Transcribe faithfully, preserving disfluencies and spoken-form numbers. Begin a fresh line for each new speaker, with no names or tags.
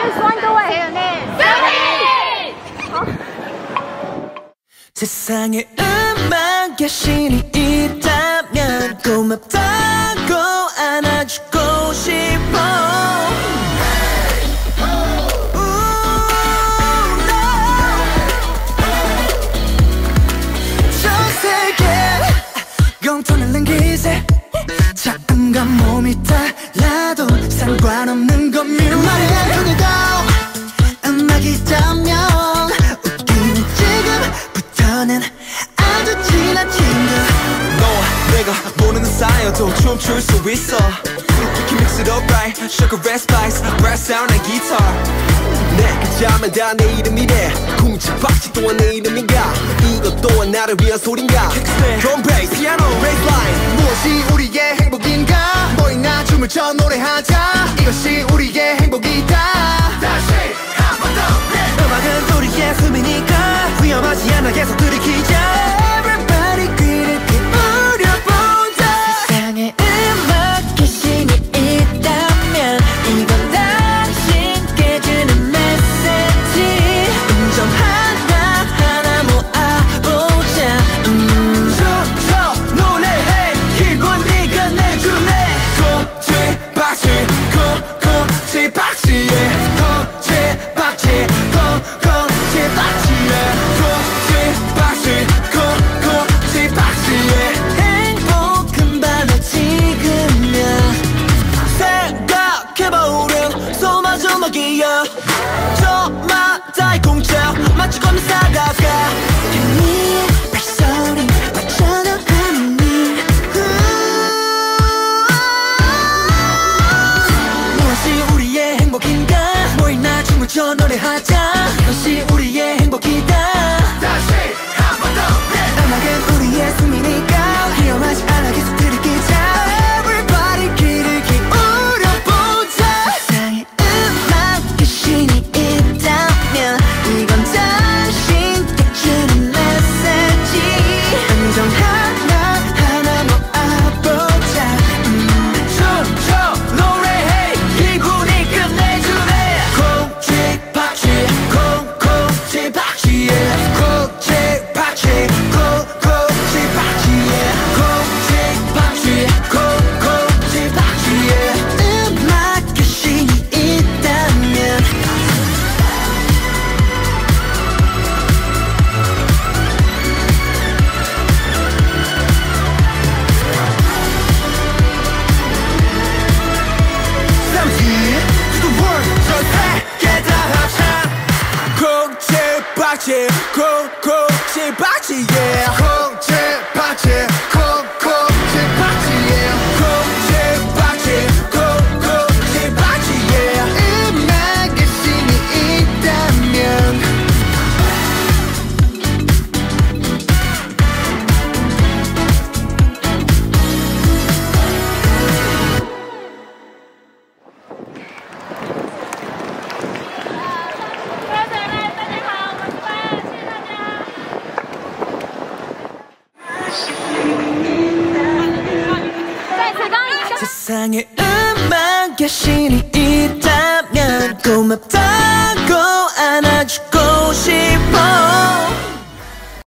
Please find the way.
세상에 음악의 신이 있다면 고맙다고 안아주고 싶어. 공통을 남기세. 작음과 몸이 달라도 상관없는 건 말이 안 통해도 음악이라면 웃기는 지금부터는 아주 친한 친구. 너와 내가 모르는 사이여도 춤출 수 있어. We can mix it up right. Sugar red spice, brass sound and guitar. 내가 자면 다 내 이름이래. 쿵치박치 또한 내 이름인가. 이것 또한 나를 위한 소린가. Drum bass, piano, bassline. 무엇이 우리의 행복인가. 너희 나 춤을 춰 노래하자. 이것이 우리의 행복이다. 다시 한 번 더. 음악은 우리의 숨이니까 위험하지 않아 계속 들이키자. Everybody 귀를 기울여보자. 세상에 음악의 신이 있다면 이건 당신께 주는 메시지. 음정 하나하나 모아보자. 음. 저, 저 노래해 기분이 끝내주네. 쿵치박씨 쿵쿵치박씨에 쿵치박씨 쿵쿵치박씨에 쿵치박씨 쿵쿵치박씨에 행복한 밤에 지금이야. 생각해봐 우린 소마조막이야. 저마다의 공짜 마치 걷는 살아가. 네 발소리 빠져나가는 니. 무엇이 우리의 행복인가. 모인 나 춤을 춰 노래하자. 이것이 우리의 행복이다. 다시 한 번 더. 음악은 우리의 숨이니까 위험하지 않아 계속 들이키자. Everybody 귀를 기울여보자. 세상에 음악의 신이 있다면 이건 당신께 주는 메시지. 음정 하나하나 모아보자. 음. 춤춰 노래해 기분이 끝내주네. 쿵치박씨 쿵쿵치박씨에 쿵치박씨 쿵쿵치박씨에 쿵치박씨 쿵쿵치박씨에 음악의 신이 있다면. Something to the world 전 세계 다 합쳐. 쿵치박씨 쿵쿵치박씨에 쿵치박씨 쿵쿵치박씨에 쿵치박씨 쿵쿵치박씨에 음악의 신이 있다면. 세상에 음악의 신이 있다면 고맙다고 안아주고 싶어.